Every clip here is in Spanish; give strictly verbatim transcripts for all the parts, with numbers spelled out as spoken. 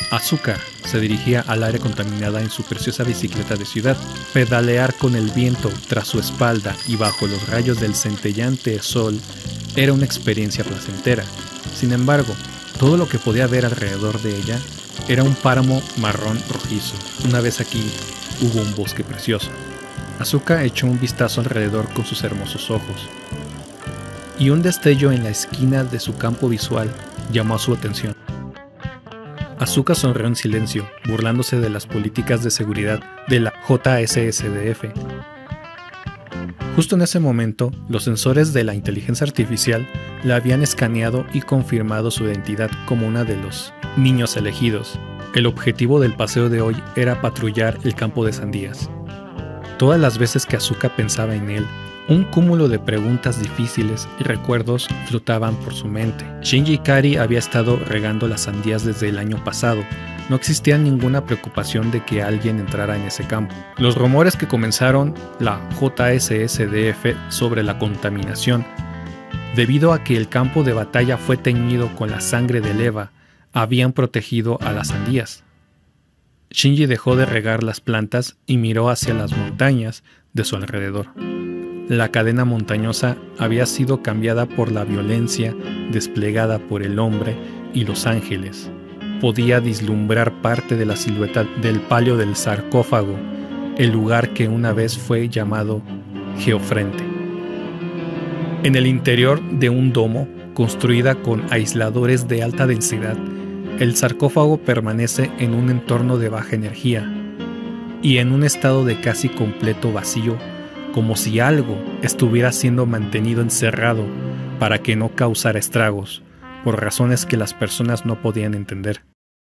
Asuka se dirigía al área contaminada en su preciosa bicicleta de ciudad. Pedalear con el viento tras su espalda y bajo los rayos del centelleante sol era una experiencia placentera. Sin embargo, todo lo que podía ver alrededor de ella era un páramo marrón rojizo. Una vez aquí hubo un bosque precioso. Asuka echó un vistazo alrededor con sus hermosos ojos, y un destello en la esquina de su campo visual llamó su atención. Asuka sonrió en silencio, burlándose de las políticas de seguridad de la J S S D F. Justo en ese momento, los sensores de la inteligencia artificial la habían escaneado y confirmado su identidad como una de los niños elegidos. El objetivo del paseo de hoy era patrullar el campo de sandías. Todas las veces que Asuka pensaba en él, un cúmulo de preguntas difíciles y recuerdos flotaban por su mente. Shinji Ikari había estado regando las sandías desde el año pasado. No existía ninguna preocupación de que alguien entrara en ese campo. Los rumores que comenzaron la J S S D F sobre la contaminación, debido a que el campo de batalla fue teñido con la sangre del Eva, habían protegido a las sandías. Shinji dejó de regar las plantas y miró hacia las montañas de su alrededor. La cadena montañosa había sido cambiada por la violencia desplegada por el hombre y los ángeles. Podía vislumbrar parte de la silueta del palio del sarcófago, el lugar que una vez fue llamado Geofrente. En el interior de un domo, construida con aisladores de alta densidad, el sarcófago permanece en un entorno de baja energía y en un estado de casi completo vacío, como si algo estuviera siendo mantenido encerrado para que no causara estragos, por razones que las personas no podían entender.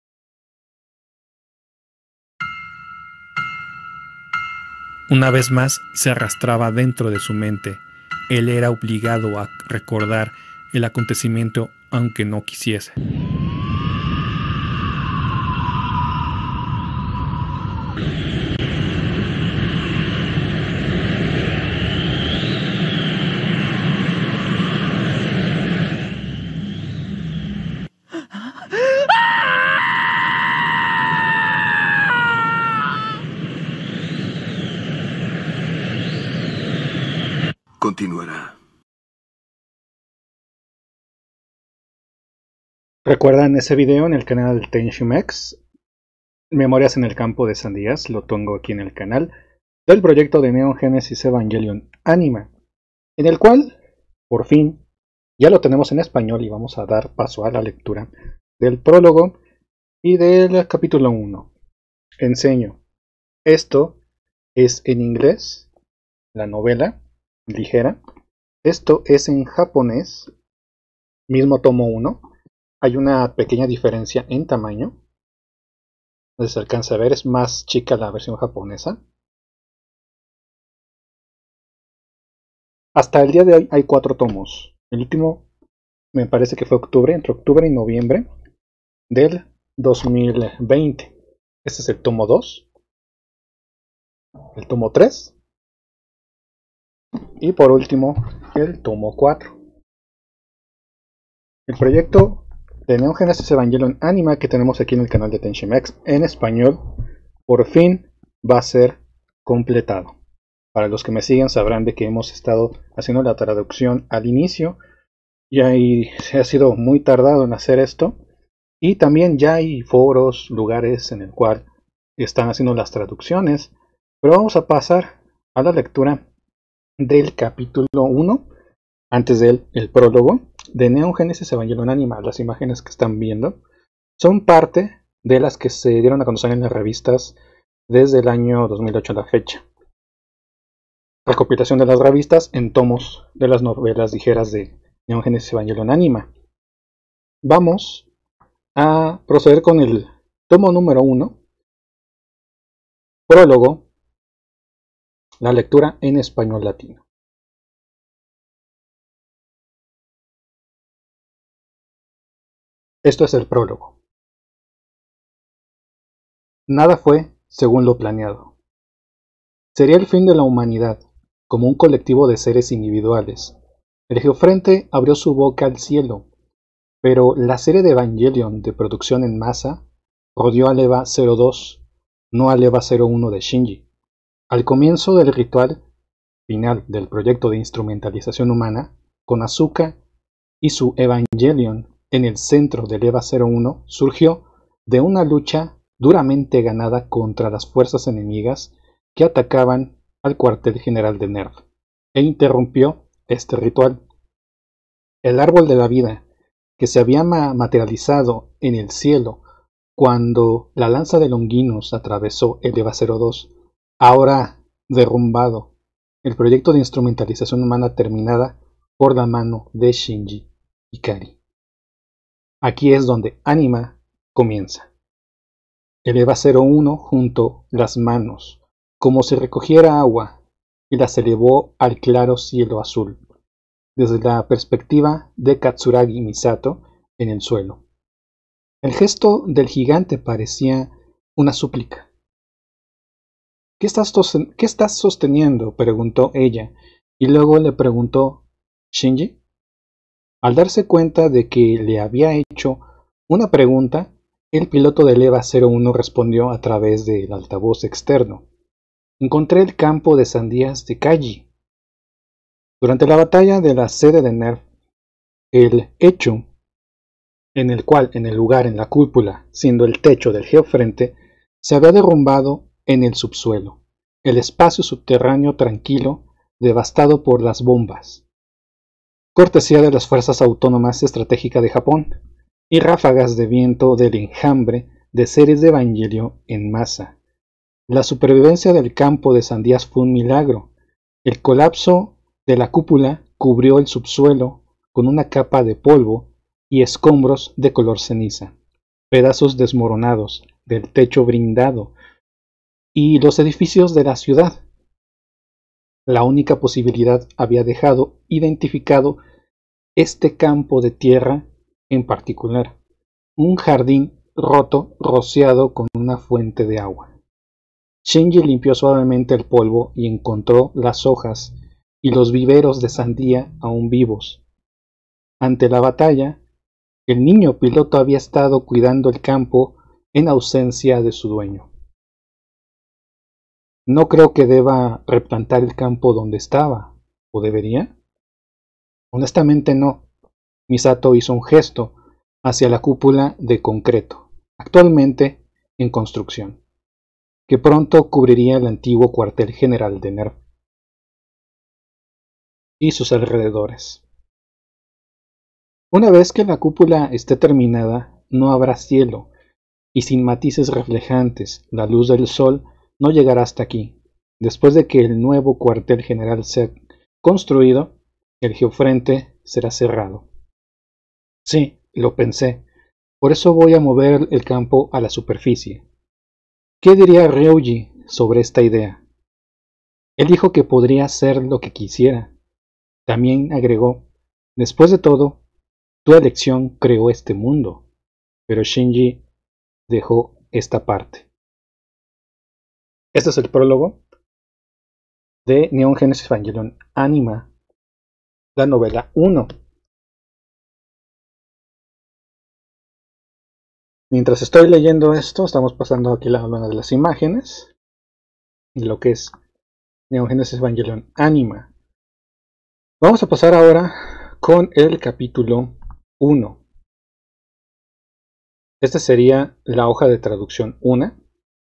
Una vez más se arrastraba dentro de su mente. Él era obligado a recordar el acontecimiento aunque no quisiese. Continuará. ¿Recuerdan ese video en el canal de Tenshimex? Memorias en el campo de sandías, lo tengo aquí en el canal, del proyecto de Neon Genesis Evangelion Anima, en el cual, por fin, ya lo tenemos en español y vamos a dar paso a la lectura del prólogo y del capítulo uno. Enseño. Esto es en inglés, la novela ligera. Esto es en japonés, mismo tomo uno. Hay una pequeña diferencia en tamaño. No sé si se alcanza a ver, es más chica la versión japonesa. Hasta el día de hoy hay cuatro tomos. El último me parece que fue octubre, entre octubre y noviembre del dos mil veinte. Este es el tomo dos. El tomo tres. Y por último, el tomo cuatro. El proyecto de Neon Genesis Evangelion Anima que tenemos aquí en el canal de Tenshimex en español, por fin va a ser completado. Para los que me siguen sabrán de que hemos estado haciendo la traducción al inicio, y ahí se ha sido muy tardado en hacer esto, y también ya hay foros, lugares en el cual están haciendo las traducciones, pero vamos a pasar a la lectura del capítulo uno, antes del el prólogo de Neon Genesis Evangelion Anima. Las imágenes que están viendo son parte de las que se dieron a conocer en las revistas desde el año dos mil ocho a la fecha. Recopilación de las revistas en tomos de las novelas ligeras de Neon Genesis Evangelion Anima. Vamos a proceder con el tomo número uno, prólogo, la lectura en español latino. Esto es el prólogo. Nada fue según lo planeado. Sería el fin de la humanidad, como un colectivo de seres individuales. El Geofrente abrió su boca al cielo, pero la serie de Evangelion de producción en masa rodeó al EVA cero dos, no al EVA cero uno de Shinji. Al comienzo del ritual final del proyecto de instrumentalización humana, con Asuka y su Evangelion en el centro del EVA cero uno, surgió de una lucha duramente ganada contra las fuerzas enemigas que atacaban al cuartel general de Nerv, e interrumpió este ritual. El árbol de la vida, que se había materializado en el cielo cuando la lanza de Longinus atravesó el EVA cero dos, ahora derrumbado, el proyecto de instrumentalización humana terminada por la mano de Shinji Ikari. Aquí es donde Anima comienza. El EVA cero uno juntó las manos, como si recogiera agua, y las elevó al claro cielo azul, desde la perspectiva de Katsuragi Misato en el suelo. El gesto del gigante parecía una súplica. ¿Qué estás, ¿Qué estás sosteniendo?, preguntó ella, y luego le preguntó: ¿Shinji? Al darse cuenta de que le había hecho una pregunta, el piloto del EVA cero uno respondió a través del altavoz externo: encontré el campo de sandías de Kaji. Durante la batalla de la sede de Nerv, el hecho en el cual, en el lugar en la cúpula, siendo el techo del geofrente, se había derrumbado en el subsuelo, el espacio subterráneo tranquilo, devastado por las bombas, cortesía de las Fuerzas Autónomas Estratégicas de Japón, y ráfagas de viento del enjambre de seres de Evangelio en masa. La supervivencia del campo de sandías fue un milagro. El colapso de la cúpula cubrió el subsuelo con una capa de polvo y escombros de color ceniza, pedazos desmoronados del techo blindado y los edificios de la ciudad. La única posibilidad había dejado identificado este campo de tierra en particular, un jardín roto rociado con una fuente de agua. Shinji limpió suavemente el polvo y encontró las hojas y los viveros de sandía aún vivos. Ante la batalla, el niño piloto había estado cuidando el campo en ausencia de su dueño. No creo que deba replantar el campo donde estaba, ¿o debería? Honestamente no. Misato hizo un gesto hacia la cúpula de concreto, actualmente en construcción, que pronto cubriría el antiguo cuartel general de Nerv y sus alrededores. Una vez que la cúpula esté terminada, no habrá cielo, y sin matices reflejantes, la luz del sol no llegará hasta aquí. Después de que el nuevo cuartel general sea construido, el geofrente será cerrado. Sí, lo pensé. Por eso voy a mover el campo a la superficie. ¿Qué diría Ryuji sobre esta idea? Él dijo que podría hacer lo que quisiera. También agregó: después de todo, tu elección creó este mundo. Pero Shinji dejó esta parte. Este es el prólogo de Neon Genesis Evangelion Anima, la novela uno. Mientras estoy leyendo esto, estamos pasando aquí la una de las imágenes de lo que es Neon Genesis Evangelion Anima. Vamos a pasar ahora con el capítulo uno. Esta sería la hoja de traducción uno.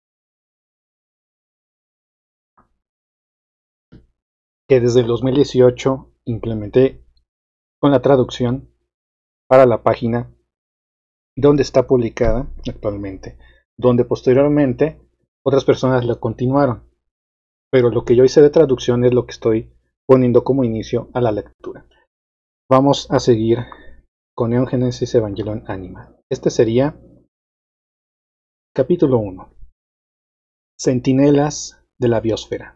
Que desde el dos mil dieciocho implementé con la traducción para la página donde está publicada actualmente, donde posteriormente otras personas la continuaron, pero lo que yo hice de traducción es lo que estoy poniendo como inicio a la lectura. Vamos a seguir con Neon Genesis Evangelion Anima. Este sería capítulo uno. Centinelas de la biosfera.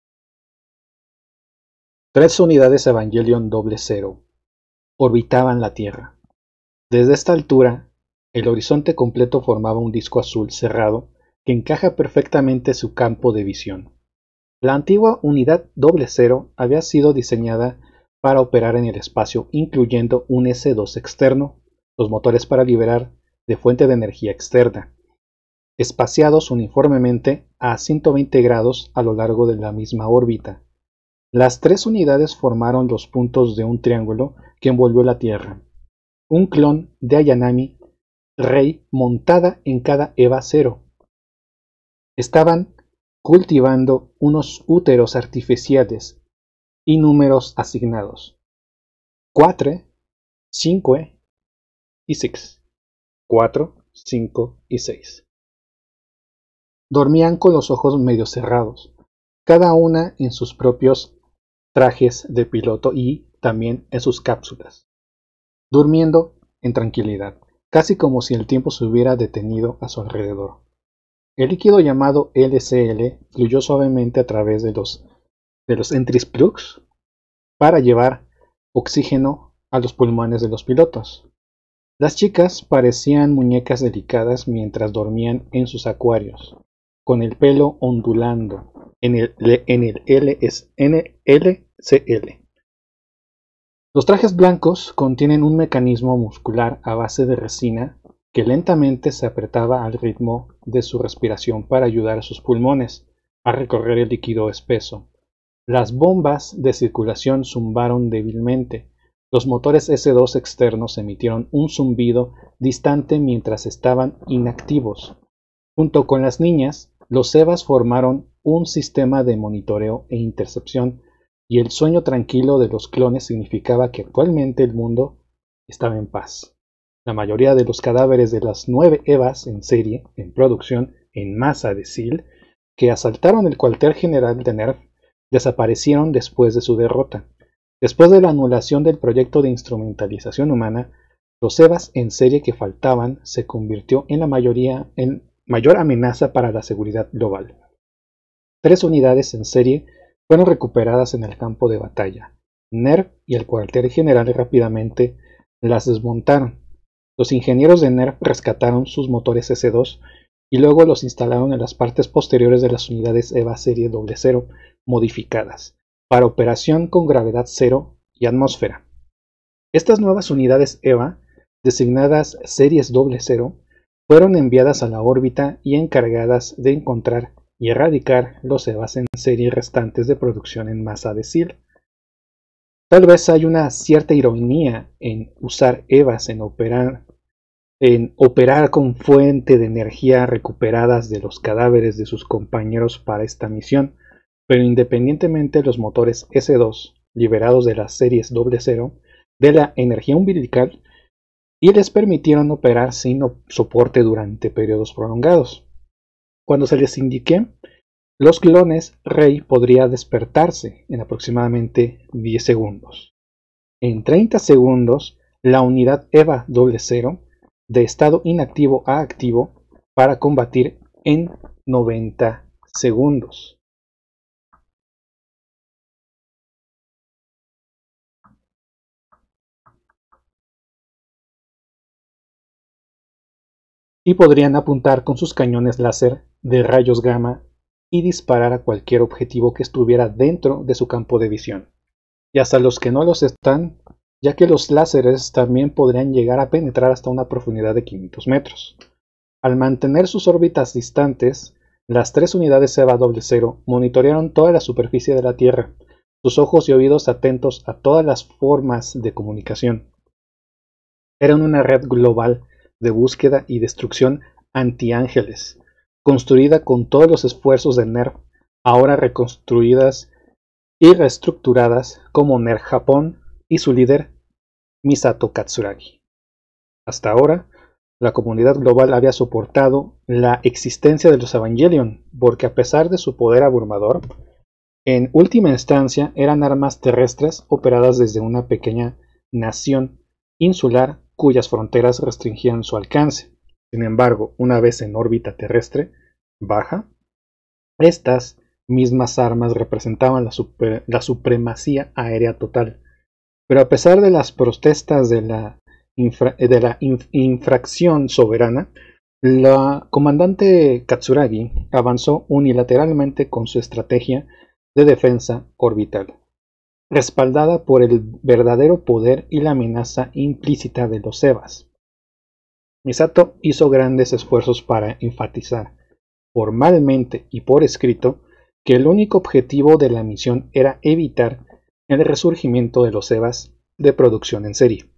Tres unidades Evangelion doble cero orbitaban la Tierra. Desde esta altura, el horizonte completo formaba un disco azul cerrado que encaja perfectamente su campo de visión. La antigua unidad doble cero había sido diseñada para operar en el espacio, incluyendo un ese dos externo, los motores para liberar de fuente de energía externa, espaciados uniformemente a ciento veinte grados a lo largo de la misma órbita. Las tres unidades formaron los puntos de un triángulo que envolvió la Tierra. Un clon de Ayanami Rey montada en cada EVA cero. Estaban cultivando unos úteros artificiales y números asignados: cuatro, cinco y seis. cuatro, cinco y seis. Dormían con los ojos medio cerrados, cada una en sus propios trajes de piloto y también en sus cápsulas, durmiendo en tranquilidad, casi como si el tiempo se hubiera detenido a su alrededor. El líquido llamado L C L fluyó suavemente a través de los, de los entry plugs para llevar oxígeno a los pulmones de los pilotos. Las chicas parecían muñecas delicadas mientras dormían en sus acuarios, con el pelo ondulando en el, en el L C L. Los trajes blancos contienen un mecanismo muscular a base de resina que lentamente se apretaba al ritmo de su respiración para ayudar a sus pulmones a recorrer el líquido espeso. Las bombas de circulación zumbaron débilmente. Los motores ese dos externos emitieron un zumbido distante mientras estaban inactivos. Junto con las niñas, los EVAs formaron un sistema de monitoreo e intercepción, y el sueño tranquilo de los clones significaba que actualmente el mundo estaba en paz. La mayoría de los cadáveres de las nueve EVAs en serie, en producción, en masa de S E A L, que asaltaron el cuartel general de NERV, desaparecieron después de su derrota. Después de la anulación del proyecto de instrumentalización humana, los EVAs en serie que faltaban se convirtió en la mayoría en mayor amenaza para la seguridad global. Tres unidades en serie fueron recuperadas en el campo de batalla. NERV y el cuartel general rápidamente las desmontaron. Los ingenieros de NERV rescataron sus motores ese dos y luego los instalaron en las partes posteriores de las unidades EVA Serie doble cero modificadas para operación con gravedad cero y atmósfera. Estas nuevas unidades EVA, designadas Series doble cero, fueron enviadas a la órbita y encargadas de encontrar y erradicar los EVAs en serie restantes de producción en masa de S E A L. Tal vez hay una cierta ironía en usar EVAs en operar, en operar con fuente de energía recuperadas de los cadáveres de sus compañeros para esta misión, pero independientemente los motores ese dos, liberados de las series doble cero, de la energía umbilical, y les permitieron operar sin soporte durante periodos prolongados. Cuando se les indique, los clones Rey podría despertarse en aproximadamente diez segundos. En treinta segundos, la unidad EVA doble cero de estado inactivo a activo para combatir en noventa segundos. Y podrían apuntar con sus cañones láser de rayos gamma y disparar a cualquier objetivo que estuviera dentro de su campo de visión, y hasta los que no los están, ya que los láseres también podrían llegar a penetrar hasta una profundidad de quinientos metros. Al mantener sus órbitas distantes, las tres unidades EVA doble cero monitorearon toda la superficie de la Tierra, sus ojos y oídos atentos a todas las formas de comunicación. Eran una red global de búsqueda y destrucción anti-ángeles, construida con todos los esfuerzos de NERV, ahora reconstruidas y reestructuradas como NERV Japón y su líder Misato Katsuragi. Hasta ahora, la comunidad global había soportado la existencia de los Evangelion, porque a pesar de su poder abrumador, en última instancia eran armas terrestres operadas desde una pequeña nación insular cuyas fronteras restringían su alcance. Sin embargo, una vez en órbita terrestre baja, estas mismas armas representaban la, super, la supremacía aérea total. Pero a pesar de las protestas de la, infra, de la inf, infracción soberana, la comandante Katsuragi avanzó unilateralmente con su estrategia de defensa orbital, respaldada por el verdadero poder y la amenaza implícita de los EVAs. Misato hizo grandes esfuerzos para enfatizar, formalmente y por escrito, que el único objetivo de la misión era evitar el resurgimiento de los EVAs de producción en serie.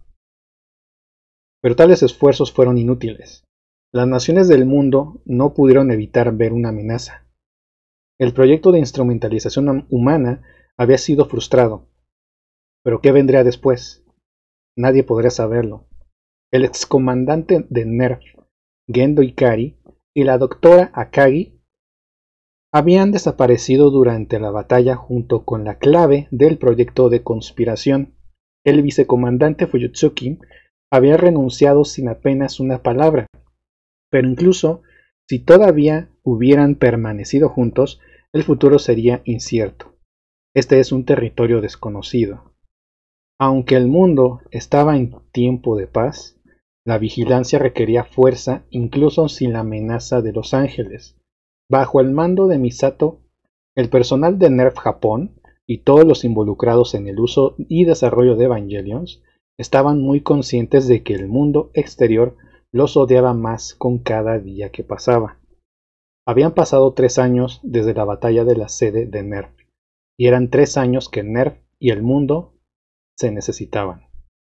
Pero tales esfuerzos fueron inútiles. Las naciones del mundo no pudieron evitar ver una amenaza. El proyecto de instrumentalización humana había sido frustrado. ¿Pero qué vendría después? Nadie podría saberlo. El excomandante de NERV, Gendo Ikari, y la doctora Akagi habían desaparecido durante la batalla junto con la clave del proyecto de conspiración. El vicecomandante Fuyutsuki había renunciado sin apenas una palabra, pero incluso si todavía hubieran permanecido juntos, el futuro sería incierto. Este es un territorio desconocido. Aunque el mundo estaba en tiempo de paz, la vigilancia requería fuerza incluso sin la amenaza de los ángeles. Bajo el mando de Misato, el personal de NERV Japón y todos los involucrados en el uso y desarrollo de Evangelions estaban muy conscientes de que el mundo exterior los odiaba más con cada día que pasaba. Habían pasado tres años desde la batalla de la sede de NERV, y eran tres años que NERV y el mundo se necesitaban.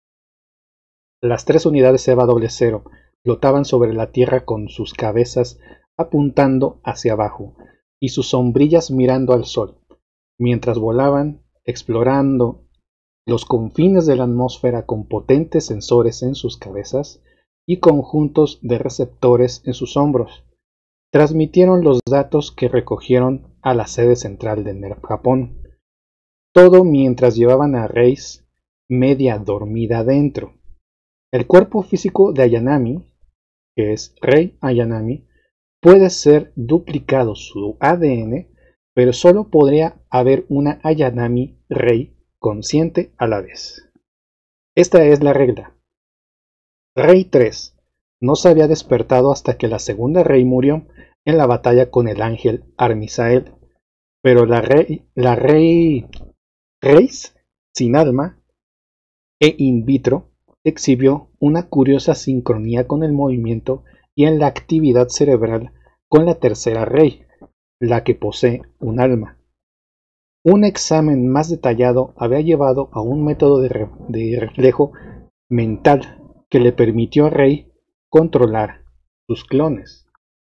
Las tres unidades EVA doble cero flotaban sobre la tierra con sus cabezas apuntando hacia abajo y sus sombrillas mirando al sol, mientras volaban explorando los confines de la atmósfera con potentes sensores en sus cabezas y conjuntos de receptores en sus hombros. Transmitieron los datos que recogieron a la sede central de NERV Japón. Todo mientras llevaban a Reis media dormida adentro. El cuerpo físico de Ayanami, que es Rei Ayanami, puede ser duplicado su A D N, pero solo podría haber una Ayanami Rei consciente a la vez. Esta es la regla. Rei tres no se había despertado hasta que la segunda Rei murió en la batalla con el ángel Armisael, pero la Rei, la Rei Reis sin alma e in vitro exhibió una curiosa sincronía con el movimiento y en la actividad cerebral con la tercera Rei, la que posee un alma. Un examen más detallado había llevado a un método de, re de reflejo mental que le permitió a Rei controlar sus clones.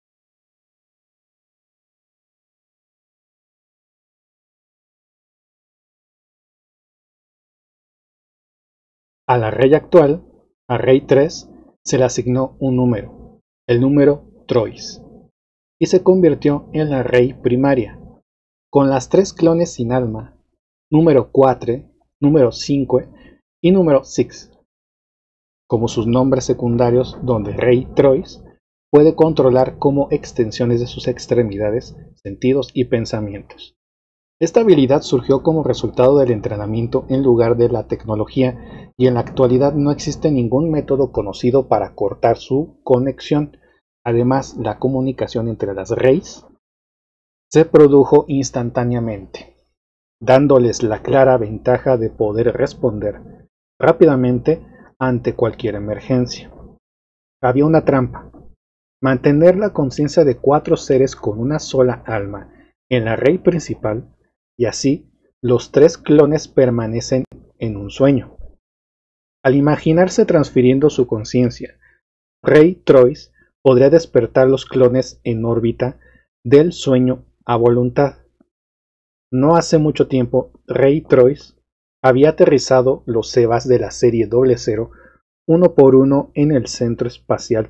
A la Rei actual, a Rei tres, se le asignó un número, el número Trois, y se convirtió en la Rei primaria, con las tres clones sin alma, número cuatro, número cinco y número seis, como sus nombres secundarios, donde Rei Trois puede controlar como extensiones de sus extremidades, sentidos y pensamientos. Esta habilidad surgió como resultado del entrenamiento en lugar de la tecnología, y en la actualidad no existe ningún método conocido para cortar su conexión. Además, la comunicación entre las Reis se produjo instantáneamente, dándoles la clara ventaja de poder responder rápidamente ante cualquier emergencia. Había una trampa: mantener la conciencia de cuatro seres con una sola alma en la Rei principal, y así los tres clones permanecen en un sueño. Al imaginarse transfiriendo su conciencia, Rei Trois podría despertar los clones en órbita del sueño a voluntad. No hace mucho tiempo, Rei Trois había aterrizado los EVAs de la serie doble cero uno por uno en el centro espacial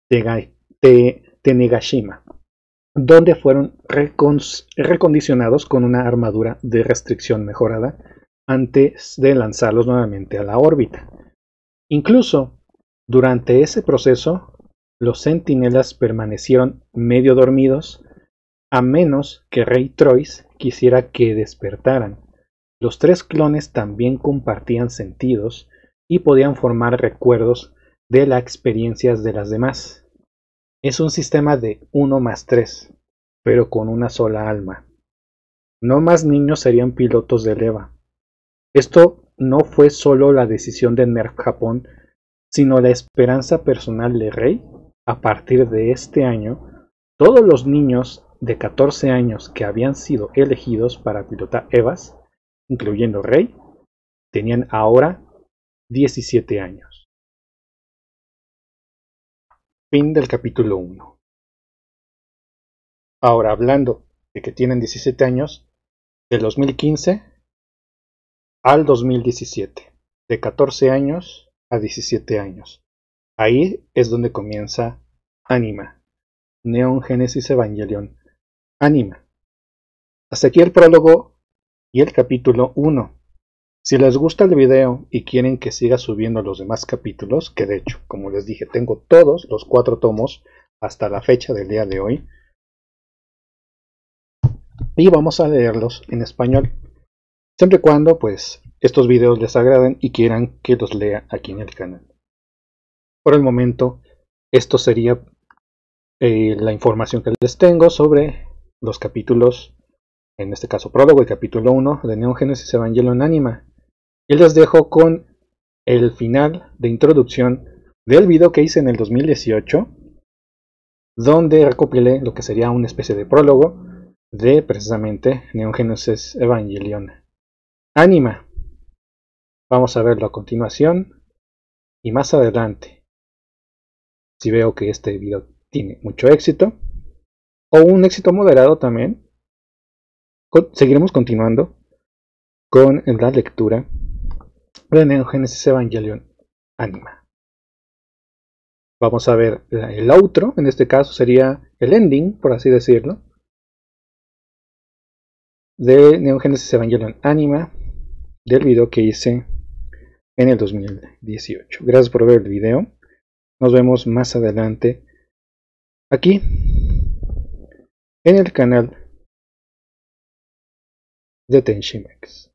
de Tanegashima, donde fueron recondicionados con una armadura de restricción mejorada antes de lanzarlos nuevamente a la órbita. Incluso durante ese proceso, los centinelas permanecieron medio dormidos, a menos que Rei Trois quisiera que despertaran. Los tres clones también compartían sentidos y podían formar recuerdos de las experiencias de las demás. Es un sistema de uno más tres, pero con una sola alma. No más niños serían pilotos del EVA. Esto no fue solo la decisión de NERV Japón, sino la esperanza personal de Rey. A partir de este año, todos los niños de catorce años que habían sido elegidos para pilotar Evas, incluyendo Rey, tenían ahora diecisiete años. Fin del capítulo uno. Ahora, hablando de que tienen diecisiete años, del dos mil quince al dos mil diecisiete, de catorce años a diecisiete años. Ahí es donde comienza Anima, Neon Genesis Evangelion Anima. Hasta aquí el prólogo y el capítulo uno. Si les gusta el video y quieren que siga subiendo los demás capítulos, que de hecho, como les dije, tengo todos los cuatro tomos hasta la fecha del día de hoy, y vamos a leerlos en español, siempre y cuando pues estos videos les agraden y quieran que los lea aquí en el canal. Por el momento, esto sería eh, la información que les tengo sobre los capítulos, en este caso prólogo y capítulo uno de Neon Genesis Evangelion Anima. Y les dejo con el final de introducción del video que hice en el dos mil dieciocho, donde recopilé lo que sería una especie de prólogo de precisamente Neon Genesis Evangelion Anima. Vamos a verlo a continuación y más adelante, si veo que este video tiene mucho éxito o un éxito moderado también, seguiremos continuando con la lectura de Neon Genesis Evangelion Anima. Vamos a ver el outro, en este caso sería el ending, por así decirlo, de Neon Genesis Evangelion Anima, del video que hice en el dos mil dieciocho. Gracias por ver el video. Nos vemos más adelante aquí en el canal de Tenshimex.